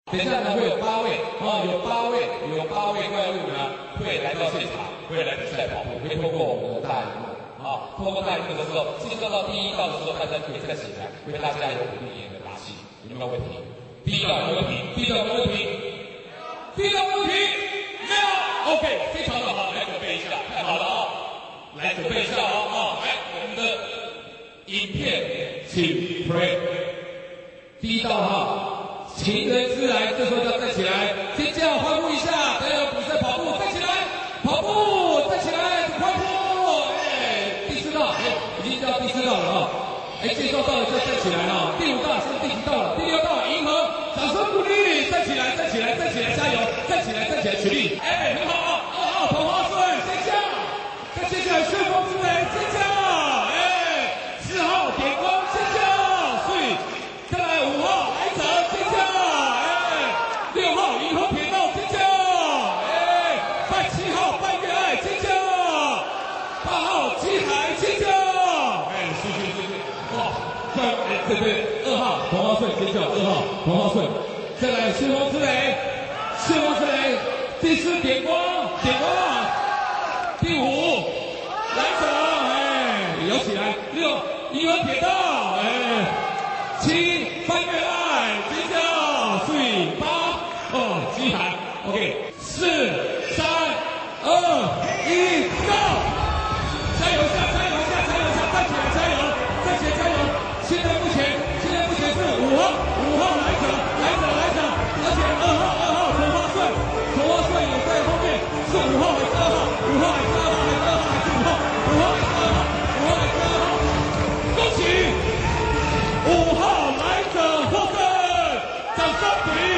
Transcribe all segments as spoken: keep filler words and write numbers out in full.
等一下呢，会有八位哦，有八位，有八位怪物呢会来到现场，会来比赛跑步，会透过我们的大荧幕啊，透过大荧幕的时候，进入到第一道的时候，大家可以站起来，为大家有鼓励的打气，有没有问题？第一道没问题，第一道没问题，第一道没问题，没有 ，OK， 非常的好，来准备一下，太好了啊，来准备一下啊啊，来我们的影片，请 play， 第一道哈。情人之来，这时候要站起来，尖叫欢呼一下，大家有比赛跑步，站起来，跑步，站起来，欢呼，哎，第四道，哎，已经到第四道了啊，哎，介绍到了就站起来啊，第五道现在第几道了？第六道，银河，掌声鼓励，站起来，站起来，站起来，加油，站起来，站起来，起立，哎，很好啊，二号彭花顺，尖叫，再接下来旋风之雷，尖叫，哎，四号点光，尖叫，所以再来五号来者，尖叫。六号银河铁道尖叫，哎，拜七号拜月爱尖叫，八号机海尖叫，哎，是是是是，哇，再哎对对，二号同花顺尖叫，二号同花顺，再来旋风之雷，旋风之雷，第四点光点光，第五来者，哎，摇起来，六银河铁道，哎，七拜月爱尖叫，所以八。哦，机海 ，OK， 四、三、二、一，Go！ 加油下，加油下，加油下，站起来，加油，站起来，加油！现在目前，现在目前是五号，五号来者，来者，来者，而且二号，二号同花顺，同花顺有在后面，是五号还是二号？五号还是二号？还是二号？还是五号？五号还是二号？五号还是二号？恭喜五号来者获胜，掌声鼓励！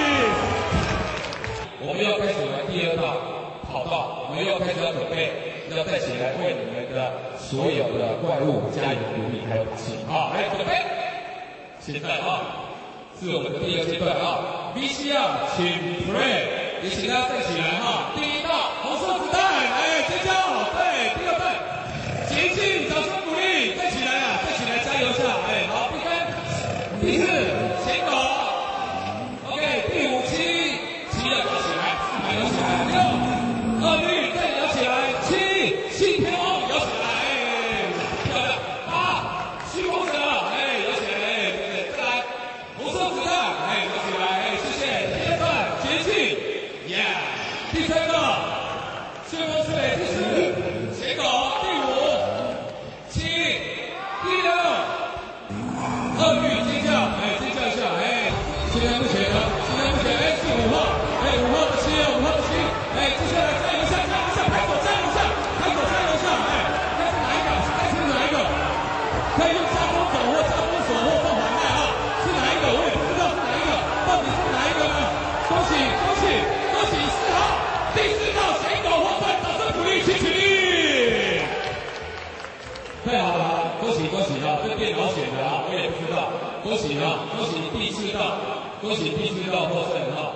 我们要开始玩第二道跑道，我们要开始要准备，要站起来为你们的所有的怪物加油鼓励还有打气啊！来准备，现在啊是我们的第二阶段啊 ，V C R 请 play， 也请大家站起来哈。第一道红色子弹，哎，尖叫，对，第二弹，前进，掌声鼓励，站起来啊，站起来，加油下，哎，好，第三，第四，前狗 ，OK， 第五期。七要摇起来，四排摇起来，六二律再摇起来，七信天翁摇起来，哎，漂亮，八虚空者，哎，摇起来，哎，对对，再来红色子弹，哎，摇起来，哎，谢谢，第二段节气，耶，第三个旋风之雷，第四斜狗，第五七，第六二律尖叫，哎，尖叫一下，哎，现在目前呢，现在目前哎是五号。哎，五号的七，五号的七，哎，接下来加油一下，加油一下，拍手加油一下，拍手加油一下，哎，该是哪一个？该是哪一个？可以用加风手或加风手或放缓带啊，是哪一个？我也不知道是哪一个，到底是哪一个呢？恭喜恭喜恭喜四号，第四道斜狗获胜，掌声鼓励，请起立。太好了，恭喜恭喜啊！这电脑选的啊，我也不知道，恭喜啊，恭喜第四道，恭喜第四道获胜啊！